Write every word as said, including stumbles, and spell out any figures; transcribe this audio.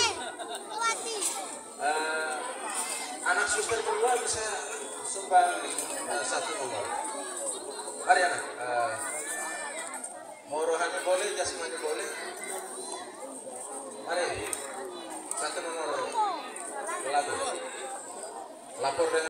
Uh, anak suster kedua bisa sumbang uh, satu nomor. Mari anak. Uh, mau rohani boleh, jasmani boleh. Mari. Satu nomor lagu. Lapor dengan